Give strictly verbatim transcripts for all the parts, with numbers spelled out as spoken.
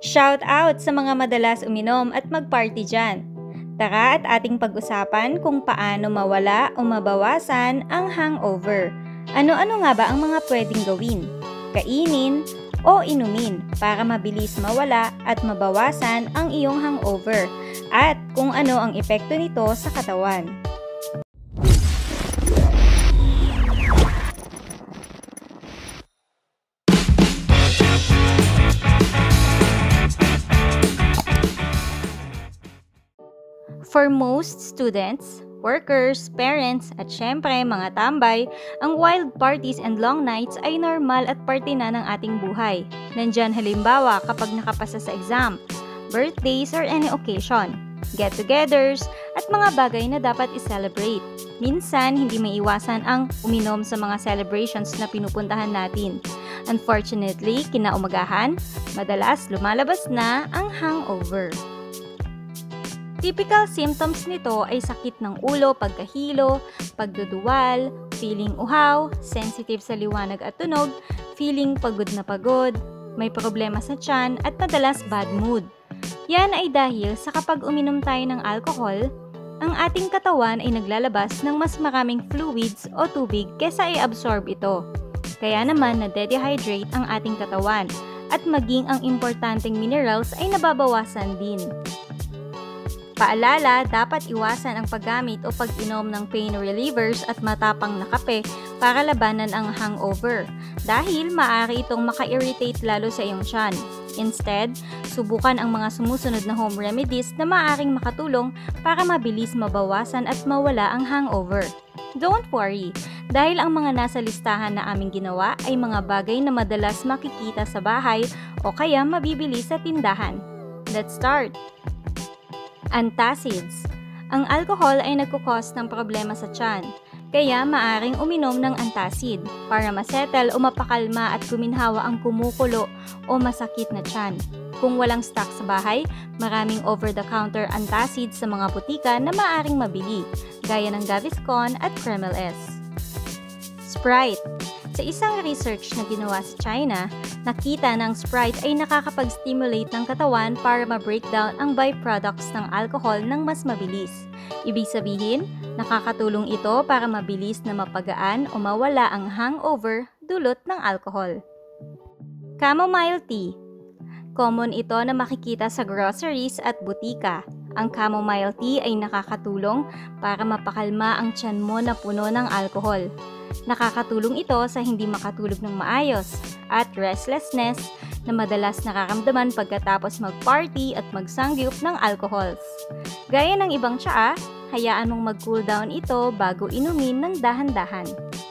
Shout out sa mga madalas uminom at mag-party dyan. Tara at ating pag-usapan kung paano mawala o mabawasan ang hangover. Ano-ano nga ba ang mga pwedeng gawin, kainin o inumin para mabilis mawala at mabawasan ang iyong hangover at kung ano ang epekto nito sa katawan. For most students, workers, parents, at syempre mga tambay, ang wild parties and long nights ay normal at parte na ng ating buhay. Nandyan halimbawa kapag nakapasa sa exam, birthdays or any occasion, get-togethers, at mga bagay na dapat i-celebrate. Minsan, hindi maiwasan ang uminom sa mga celebrations na pinupuntahan natin. Unfortunately, kinaumagahan, madalas lumalabas na ang hangover. Typical symptoms nito ay sakit ng ulo, pagkahilo, pagduduwal, feeling uhaw, sensitive sa liwanag at tunog, feeling pagod na pagod, may problema sa tiyan at madalas bad mood. Yan ay dahil sa kapag uminom tayo ng alcohol, ang ating katawan ay naglalabas ng mas maraming fluids o tubig kesa i-absorb ito. Kaya naman na-dehydrate ang ating katawan at maging ang importanteng minerals ay nababawasan din. Paalala, dapat iwasan ang paggamit o pag-inom ng pain relievers at matapang na kape para labanan ang hangover dahil maaari itong maka-irritate lalo sa iyong tiyan. Instead, subukan ang mga sumusunod na home remedies na maaaring makatulong para mabilis mabawasan at mawala ang hangover. Don't worry, dahil ang mga nasa listahan na aming ginawa ay mga bagay na madalas makikita sa bahay o kaya mabibili sa tindahan. Let's start! Antacids. Ang alcohol ay nagkukos ng problema sa tiyan, kaya maaring uminom ng antacid para masettle o mapakalma at guminhawa ang kumukulo o masakit na tiyan. Kung walang stock sa bahay, maraming over-the-counter antacid sa mga butika na maaring mabili, gaya ng Gaviscon at Kremel S. Sprite. Sa isang research na ginawa sa China, nakita na ang Sprite ay nakakapag-stimulate ng katawan para ma-breakdown ang byproducts ng alcohol ng mas mabilis. Ibig sabihin, nakakatulong ito para mabilis na mapagaan o mawala ang hangover dulot ng alcohol. Chamomile tea. Common ito na makikita sa groceries at butika. Ang chamomile tea ay nakakatulong para mapakalma ang tiyan mo na puno ng alcohol. Nakakatulong ito sa hindi makatulog ng maayos at restlessness na madalas nararamdaman pagkatapos mag-party at magsangyup ng alcohols. Gaya ng ibang tsaa, hayaan mong mag-cool down ito bago inumin ng dahan-dahan.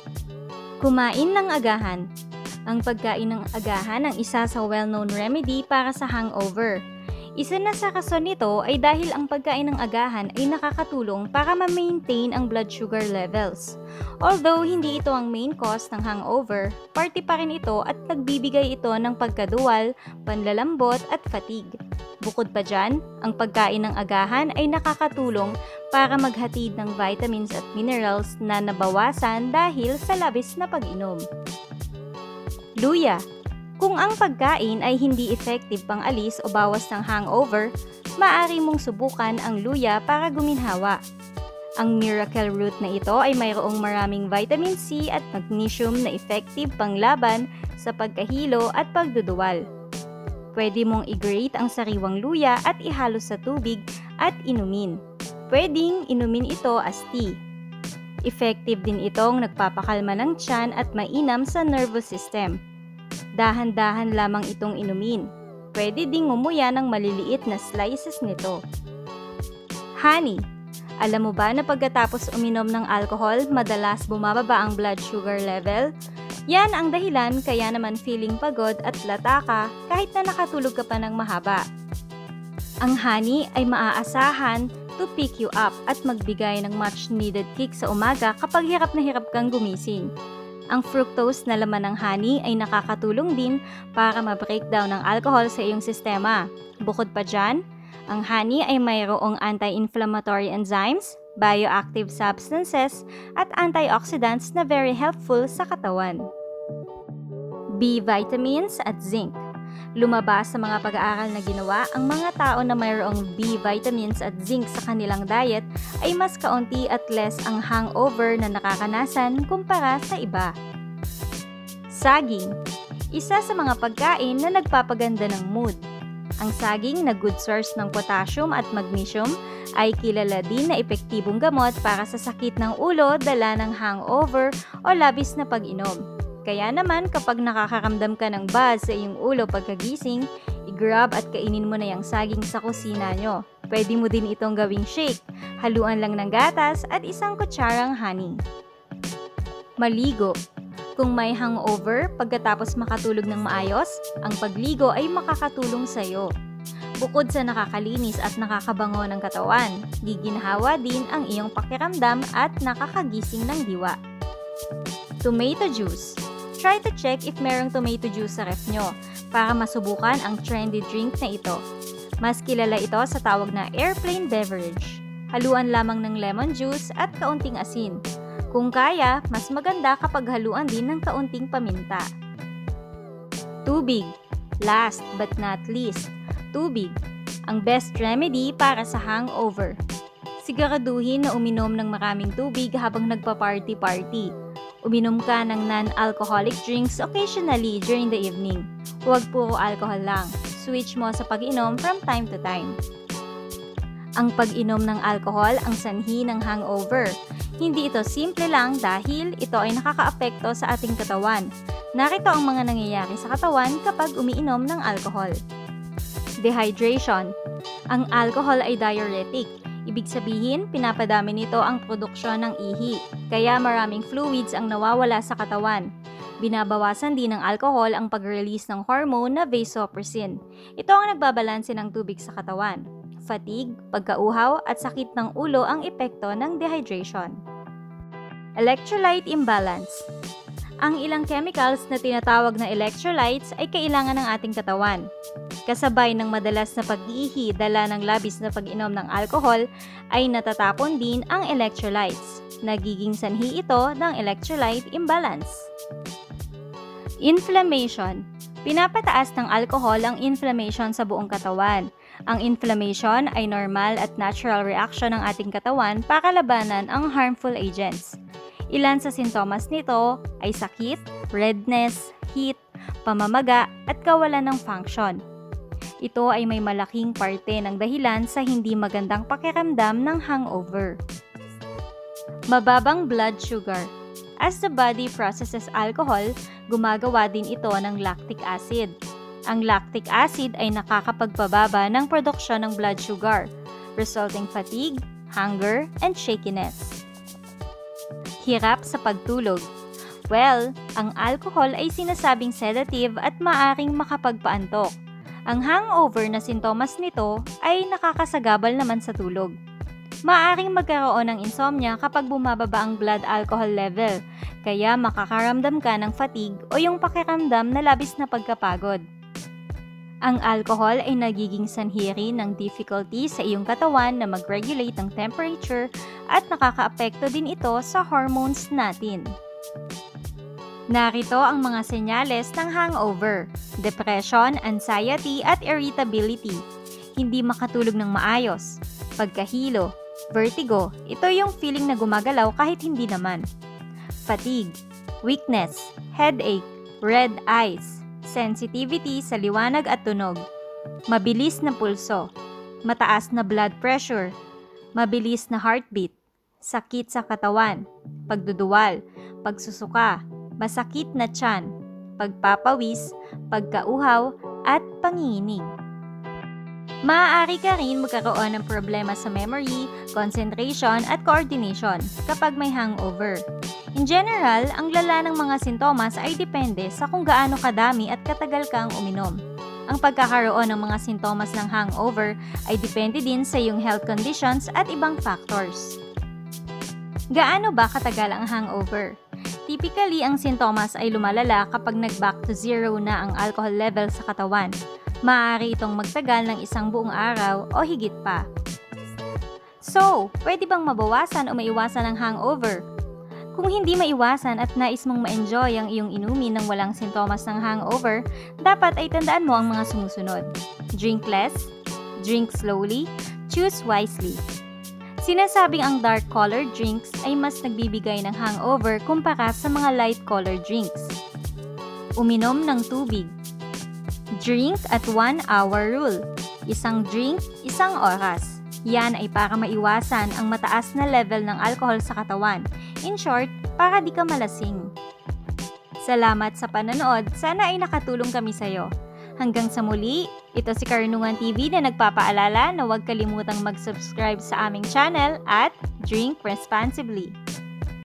Kumain ng agahan. Ang pagkain ng agahan ang isa sa well-known remedy para sa hangover. Isa na sa rason nito ay dahil ang pagkain ng agahan ay nakakatulong para ma-maintain ang blood sugar levels. Although hindi ito ang main cause ng hangover, parte pa rin ito at nagbibigay ito ng pagkaduwal, panlalambot at fatigue. Bukod pa dyan, ang pagkain ng agahan ay nakakatulong para maghatid ng vitamins at minerals na nabawasan dahil sa labis na pag-inom. Luya. Kung ang pagkain ay hindi effective pang alis o bawas ng hangover, maaari mong subukan ang luya para guminhawa. Ang miracle root na ito ay mayroong maraming vitamin C at magnesium na effective panglaban sa pagkahilo at pagduduwal. Pwede mong i-grate ang sariwang luya at ihalo sa tubig at inumin. Pwedeng inumin ito as tea. Effective din itong nagpapakalma ng tiyan at mainam sa nervous system. Dahan-dahan lamang itong inumin. Pwede ding ngumuya ng maliliit na slices nito. Honey. Alam mo ba na pagkatapos uminom ng alcohol, madalas bumababa ang blood sugar level? Yan ang dahilan kaya naman feeling pagod at lata ka kahit na nakatulog ka pa ng mahaba. Ang honey ay maaasahan to pick you up at magbigay ng much needed kick sa umaga kapag hirap na hirap kang gumising. Ang fructose na laman ng honey ay nakakatulong din para ma-breakdown ng alcohol sa iyong sistema. Bukod pa dyan, ang honey ay mayroong anti-inflammatory enzymes, bioactive substances, at antioxidants na very helpful sa katawan. B vitamins at zinc. Lumabas sa mga pag-aaral na ginawa, ang mga tao na mayroong B vitamins at zinc sa kanilang diet ay mas kaunti at less ang hangover na nakakanasan kumpara sa iba. Saging. Isa sa mga pagkain na nagpapaganda ng mood. Ang saging na good source ng potassium at magnesium ay kilala din na epektibong gamot para sa sakit ng ulo dala ng hangover o labis na pag-inom. Kaya naman kapag nakakaramdam ka ng buzz sa iyong ulo pagkagising, i-grab at kainin mo na yung saging sa kusina nyo. Pwede mo din itong gawing shake, haluan lang ng gatas at isang kutsarang honey. Maligo. Kung may hangover pagkatapos makatulog ng maayos, ang pagligo ay makakatulong sa iyo. Bukod sa nakakalinis at nakakabango ng katawan, giginhawa din ang iyong pakiramdam at nakakagising ng diwa. Tomato juice. Try to check if merong tomato juice sa ref nyo para masubukan ang trendy drink na ito. Mas kilala ito sa tawag na airplane beverage. Haluan lamang ng lemon juice at kaunting asin. Kung kaya, mas maganda kapag haluan din ng kaunting paminta. Tubig. Last but not least, tubig. Ang best remedy para sa hangover. Siguraduhin na uminom ng maraming tubig habang nagpa-party-party. Uminom ka ng non-alcoholic drinks occasionally during the evening. Huwag puro alcohol lang. Switch mo sa pag-inom from time to time. Ang pag-inom ng alcohol ang sanhi ng hangover. Hindi ito simple lang dahil ito ay nakakaapekto sa ating katawan. Narito ang mga nangyayari sa katawan kapag umiinom ng alcohol. Dehydration. Ang alcohol ay diuretic. Ibig sabihin, pinapadami nito ang produksyon ng ihi, kaya maraming fluids ang nawawala sa katawan. Binabawasan din ng alcohol ang pag-release ng hormone na vasopressin. Ito ang nagbabalanse ng tubig sa katawan. Fatigue, pagkauhaw at sakit ng ulo ang epekto ng dehydration. Electrolyte imbalance. Ang ilang chemicals na tinatawag na electrolytes ay kailangan ng ating katawan. Kasabay ng madalas na pag-ihi dala ng labis na pag-inom ng alcohol ay natatapon din ang electrolytes. Nagiging sanhi ito ng electrolyte imbalance. Inflammation. Pinapataas ng alcohol ang inflammation sa buong katawan. Ang inflammation ay normal at natural reaction ng ating katawan para labanan ang harmful agents. Ilan sa sintomas nito ay sakit, redness, heat, pamamaga at kawalan ng function. Ito ay may malaking parte ng dahilan sa hindi magandang pakiramdam ng hangover. Mababang blood sugar. As the body processes alcohol, gumagawa din ito ng lactic acid. Ang lactic acid ay nakakapagpababa ng produksyon ng blood sugar, resulting fatigue, hunger, and shakiness. Hirap sa pagtulog. Well, ang alcohol ay sinasabing sedative at maaring makapagpaantok. Ang hangover na sintomas nito ay nakakasagabal naman sa tulog. Maaring magkaroon ng insomnia kapag bumababa ang blood alcohol level, kaya makakaramdam ka ng fatigue o yung pakiramdam na labis na pagkapagod. Ang alcohol ay nagiging sanhi rin ng difficulty sa iyong katawan na mag-regulate ng temperature at nakakaapekto din ito sa hormones natin. Narito ang mga senyales ng hangover: depression, anxiety at irritability, hindi makatulog ng maayos, pagkahilo, vertigo, ito yung feeling na gumagalaw kahit hindi naman, fatigue, weakness, headache, red eyes, sensitivity sa liwanag at tunog, mabilis na pulso, mataas na blood pressure, mabilis na heartbeat, sakit sa katawan, pagduduwal, pagsusuka, masakit na tiyan, pagpapawis, pagkauhaw, at panginginig. Maaari ka rin magkaroon ng problema sa memory, concentration, at coordination kapag may hangover. In general, ang lala ng mga sintomas ay depende sa kung gaano kadami at katagal kang uminom. Ang pagkakaroon ng mga sintomas ng hangover ay depende din sa iyong health conditions at ibang factors. Gaano ba katagal ang hangover? Typically, ang sintomas ay lumalala kapag nag-back to zero na ang alcohol level sa katawan. Maaari itong magtagal ng isang buong araw o higit pa. So, pwede bang mabawasan o maiwasan ang hangover? Kung hindi maiwasan at nais mong ma-enjoy ang iyong inumin ng walang sintomas ng hangover, dapat ay tandaan mo ang mga sumusunod. Drink less, drink slowly, choose wisely. Sinasabing ang dark colored drinks ay mas nagbibigay ng hangover kumpara sa mga light colored drinks. Uminom ng tubig. Drink at one hour rule. Isang drink, isang oras. Yan ay para maiwasan ang mataas na level ng alcohol sa katawan. In short, para di ka malasing. Salamat sa panonood. Sana ay nakatulong kami sa'yo. Hanggang sa muli, ito si Karunungan T V na nagpapaalala na huwag kalimutang mag-subscribe sa aming channel at drink responsibly.